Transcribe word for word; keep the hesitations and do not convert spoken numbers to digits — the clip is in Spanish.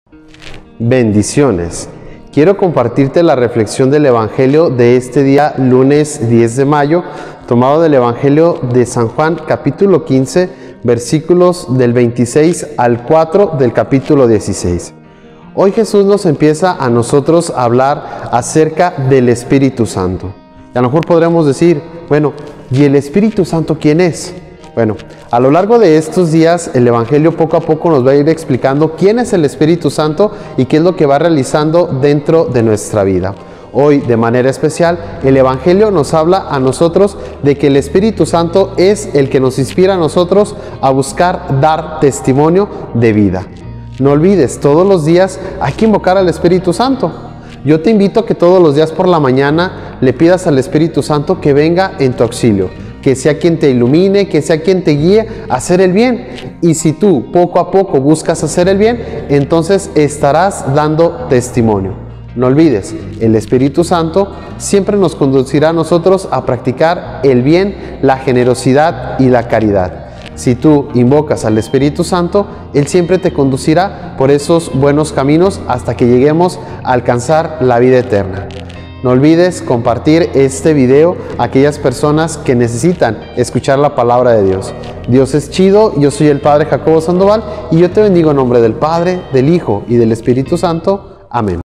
Bendiciones. Quiero compartirte la reflexión del Evangelio de este día, lunes diez de mayo, tomado del Evangelio de San Juan, capítulo quince, versículos del veintiséis al cuatro del capítulo dieciséis. Hoy Jesús nos empieza a nosotros a hablar acerca del Espíritu Santo. Y a lo mejor podremos decir, bueno, ¿y el Espíritu Santo quién es? Bueno, a lo largo de estos días el Evangelio poco a poco nos va a ir explicando quién es el Espíritu Santo y qué es lo que va realizando dentro de nuestra vida. Hoy, de manera especial, el Evangelio nos habla a nosotros de que el Espíritu Santo es el que nos inspira a nosotros a buscar dar testimonio de vida. No olvides, todos los días hay que invocar al Espíritu Santo. Yo te invito a que todos los días por la mañana le pidas al Espíritu Santo que venga en tu auxilio, que sea quien te ilumine, que sea quien te guíe a hacer el bien. Y si tú poco a poco buscas hacer el bien, entonces estarás dando testimonio. No olvides, el Espíritu Santo siempre nos conducirá a nosotros a practicar el bien, la generosidad y la caridad. Si tú invocas al Espíritu Santo, Él siempre te conducirá por esos buenos caminos hasta que lleguemos a alcanzar la vida eterna. No olvides compartir este video a aquellas personas que necesitan escuchar la palabra de Dios. Dios es chido, yo soy el Padre Jacobo Sandoval y yo te bendigo en nombre del Padre, del Hijo y del Espíritu Santo. Amén.